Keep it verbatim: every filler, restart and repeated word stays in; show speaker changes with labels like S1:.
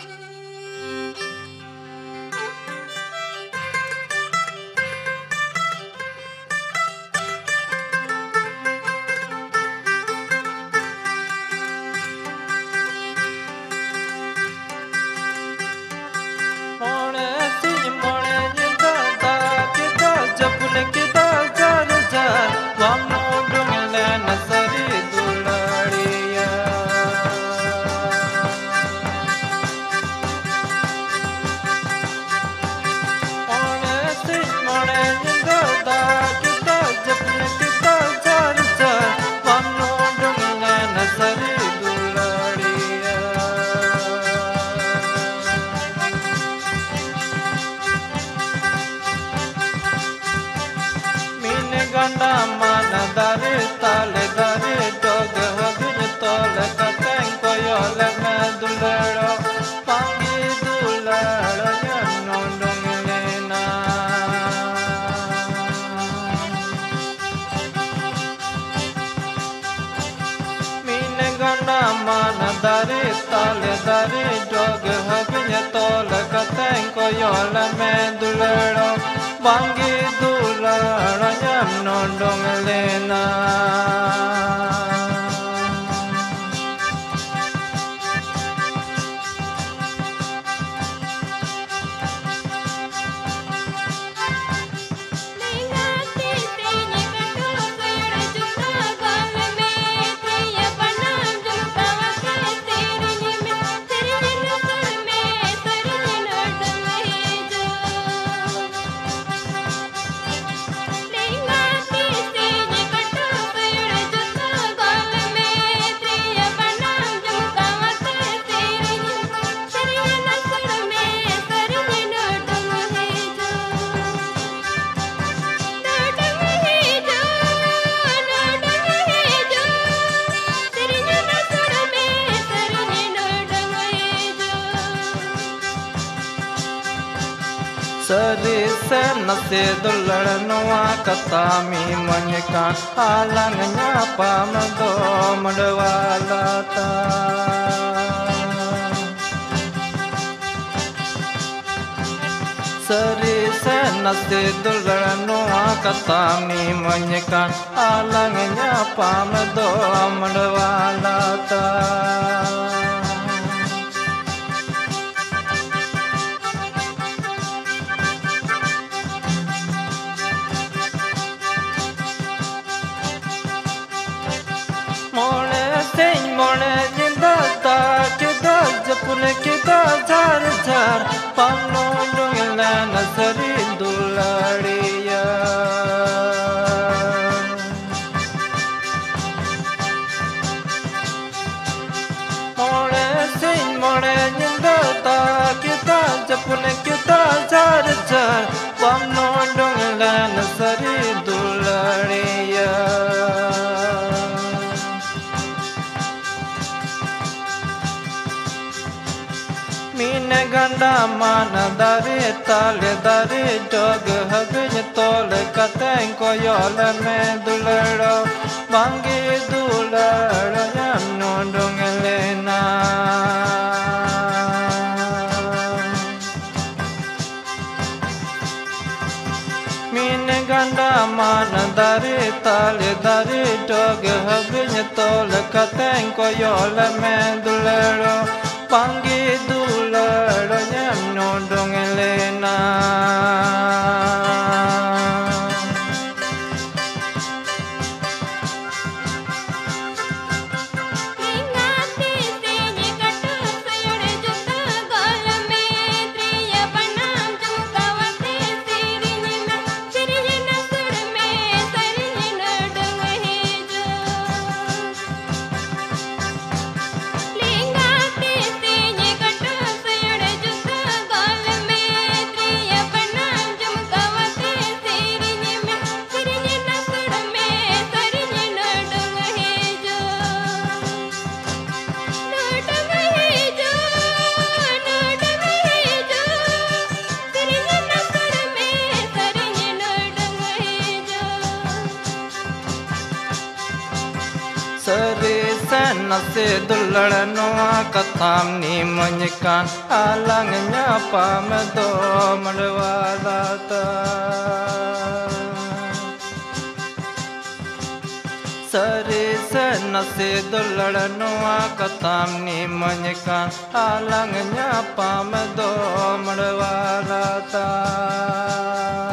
S1: Dari tale dari dog habinya tole kateng koyola mendulero bangi dularo nyam nondong lena Sari sen nasi dular noa kata mi menyeka alangnya pamado madwalata Sari sen nasi dular noa kata mi menyeka alangnya pamado madwalata Mone jinda ta kita japun kita jar jar pano dongela nasari dulariya Mone sing mone jinda ta kita japun kita jar jar pano dongela nasari dulariya Mine ganda mana dari tale dari dog habinya tole kateng koyola mendulero bangi dulero nyam nondong lena Mine ganda mana dari tale dari dog habinya tole kateng koyola mendulero Pangi dularo nyam nondong lena nasi dullaranoa katam ni menyekan alangnya pamedo merwadata Sari nasi dullaranoa katam ni menyekan alangnya pamedo merwadata